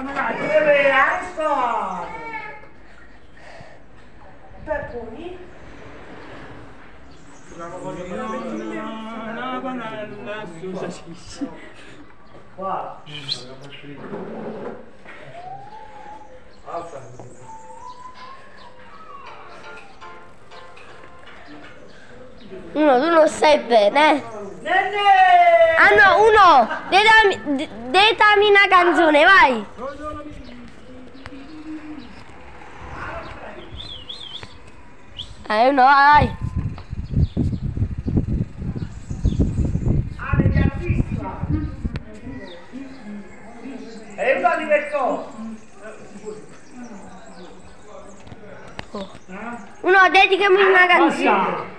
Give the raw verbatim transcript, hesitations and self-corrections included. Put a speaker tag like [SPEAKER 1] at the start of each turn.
[SPEAKER 1] Pepponi?
[SPEAKER 2] Una panella su salsiccia.
[SPEAKER 3] Qua.
[SPEAKER 4] Uno, tu non stai bene.
[SPEAKER 1] Nenne!
[SPEAKER 4] Ah no, uno, detami, detami una canzone, vai. Eh, uno, vai.
[SPEAKER 1] Ah, degli artisti va. E uno diverso.
[SPEAKER 4] Uno, dedicami una canzone.